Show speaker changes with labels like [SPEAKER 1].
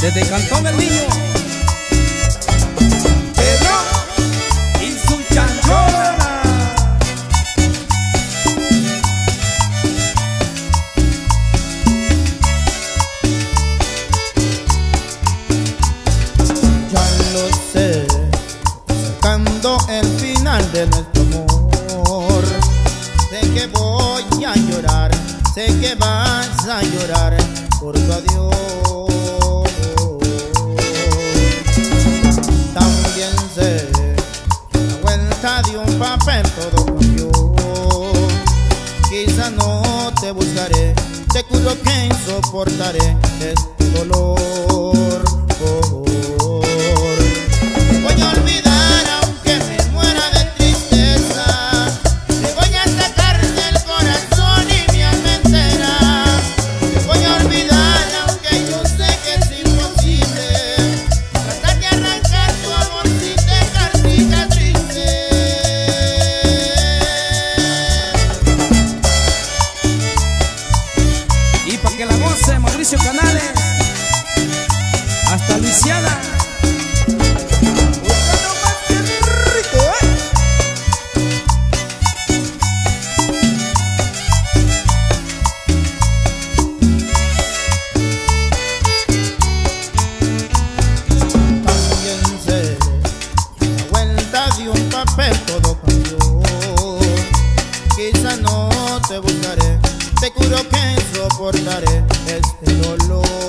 [SPEAKER 1] Desde Cantón del Niño, Pedro y su chanchona.
[SPEAKER 2] Ya lo sé, acercando el final de nuestro amor. Sé que voy a llorar, sé que vas a llorar por tu adiós. También sé que a la vuelta de un papel todo cambió. Quizá no te buscaré, te juro que soportaré este dolor. Te voy a olvidar aunque me muera de tristeza. Te voy a sacar del corazón y mi alma entera. Te voy a olvidar aunque yo sé que es imposible tratar de arrancar tu amor sin dejar cicatrices.
[SPEAKER 1] Y pa' que la goce Mauricio Canales hasta Luisiana.
[SPEAKER 2] También sé que a la vuelta de un papel todo cambió. Quizá no te buscaré, te juro que soportaré este dolor.